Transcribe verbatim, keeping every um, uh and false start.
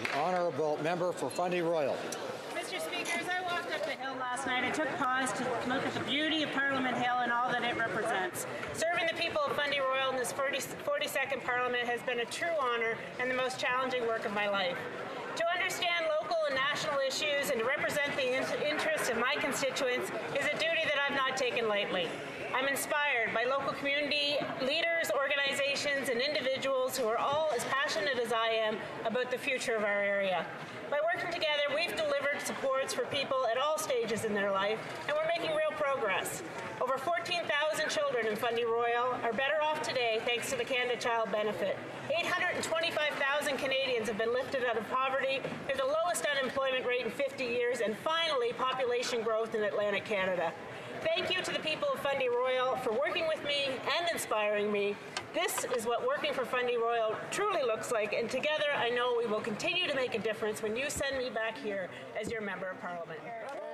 The Honourable Member for Fundy Royal. Mister Speaker, as I walked up the hill last night, I took pause to look at the beauty of Parliament Hill and all that it represents. Serving the people of Fundy Royal in this forty-second Parliament has been a true honour and the most challenging work of my life. To understand local and national issues and to represent the interests of my constituents is a duty that I've not taken lightly. I'm inspired by local community leaders, organizations, and individuals who are all as passionate as I am about the future of our area. By working together, we've delivered supports for people at all stages in their life, and we're making real progress. Over fourteen thousand children in Fundy Royal are better off today thanks to the Canada Child Benefit. eight hundred twenty-five thousand Canadians have been lifted out of poverty. They're the lowest unemployment rate in fifty years, and finally, population growth in Atlantic Canada. Thank you to the people of Fundy Royal for working with me and inspiring me. This is what working for Fundy Royal truly looks like, and together I know we will continue to make a difference when you send me back here as your Member of Parliament.